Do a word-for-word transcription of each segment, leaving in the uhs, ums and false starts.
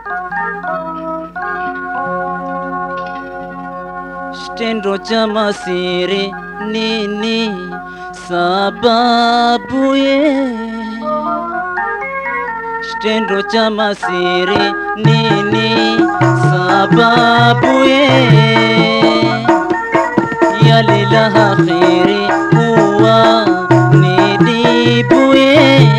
Kitendo cha Masir nini sababu ye? Kitendo cha Masir nini sababu ye? Yale la kheri huwa nidibu ye.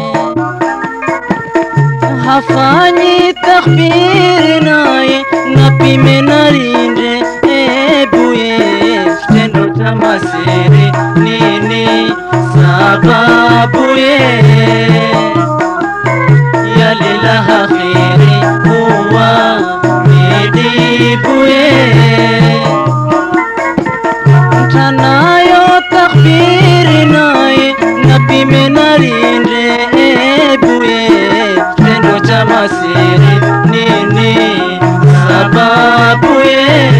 Hafanyi takbir naye napime narinde kitendo cha Masir nini sababu ye? Yale la kheri huwa nidibu ye. Mtanayo takbiri naye napime narinde buye. Kitendo cha Masir nini sababu ye?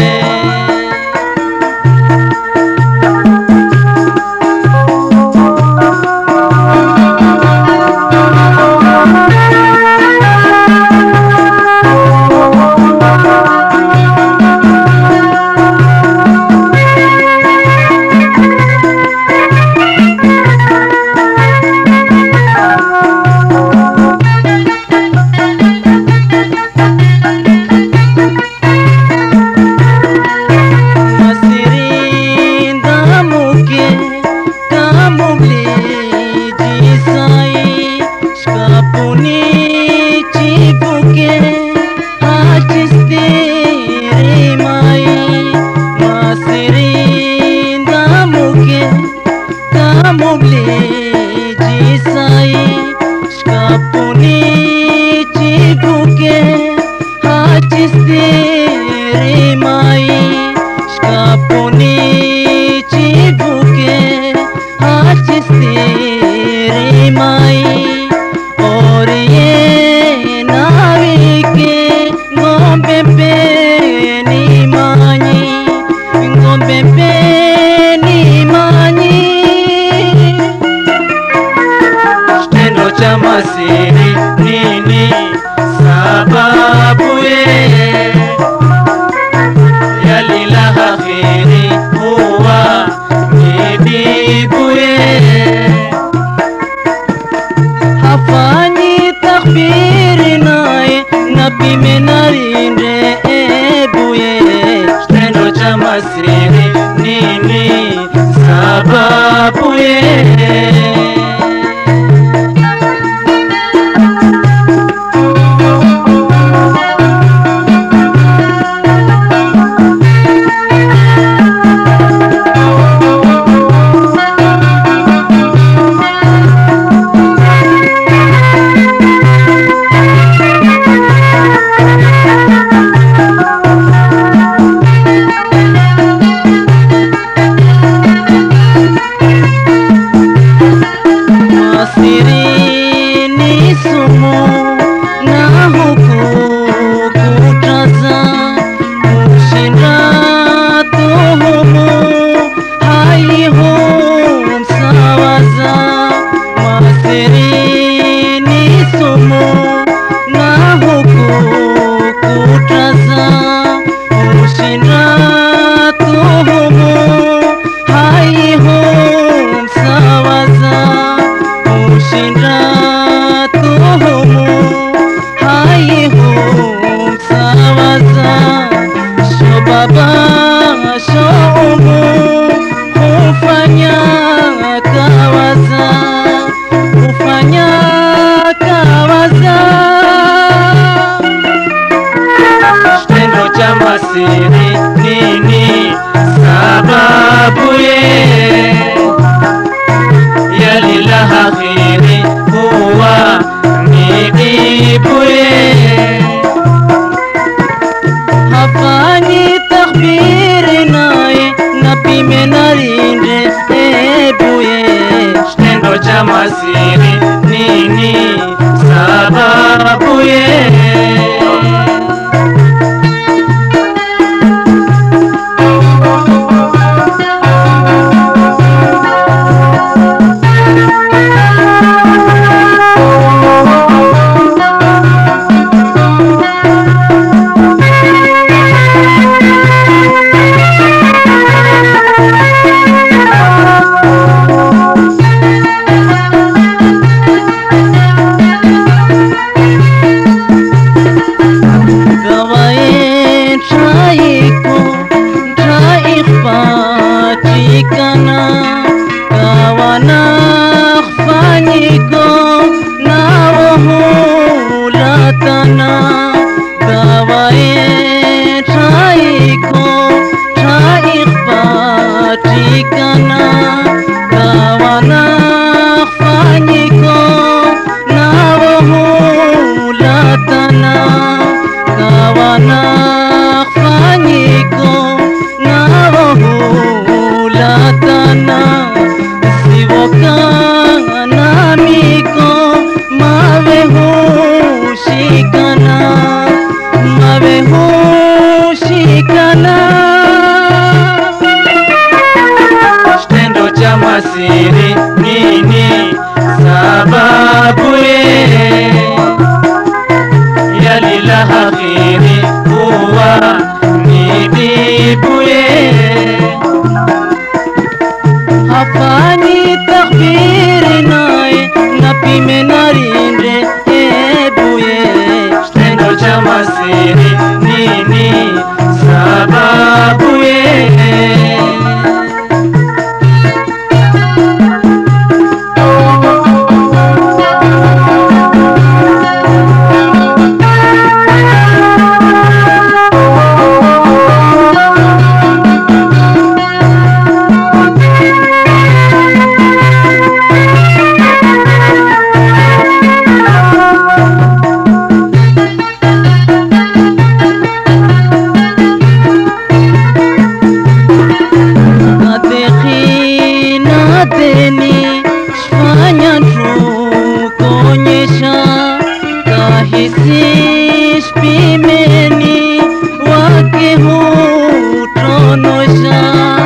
Masir nini sababu ye? Yale la kheri huwa nidibu ye. Hafanyi takbiri naye napime narinde buye. Kitendo cha Masir nini sababu ye? washikana dawae traiko traikpatikana dawana fanyiko nawohulatana dawana fanyiko nawohulatana siwokana miko mavehushikana mavehushikana Kitendo cha Masiri nini sababu ye yalila akhiri huwa nidibuye hafanyi takbiri naye napime narinde ebuye Kitendo cha Masiri nini sababu ye Deni shfanya tukonyesha kahisi shpimeni wake hutonosha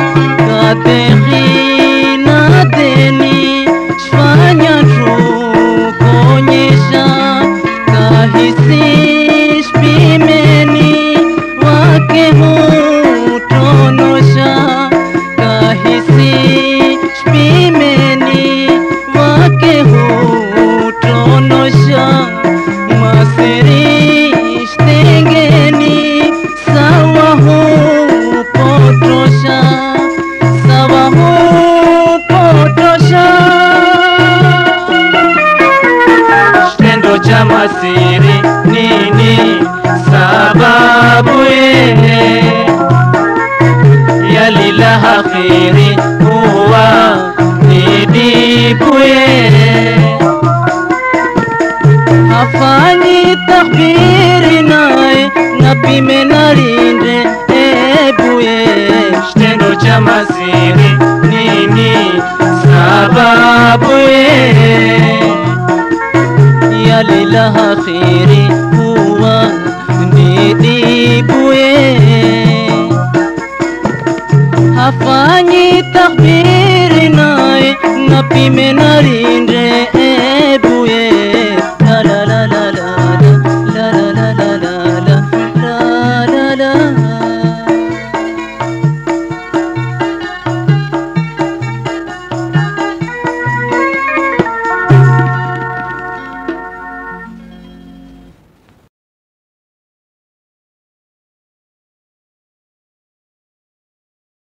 katehi na deni shfanya tukonyesha kahisi shpimeni wake hutonosha kahisi Pimeni wake hutonosha Masiri shtengeni sawa hupotosha sawa hupotosha Kitendo cha Masiri nini sababu ye yalila akhiri huwa nidibuye hafanyi takbiri naye napime narinde ebuye Kitendo cha Masiri nini sababu ye yalila akhiri huwa nidibuye hafanyi takbiri naye napime narinde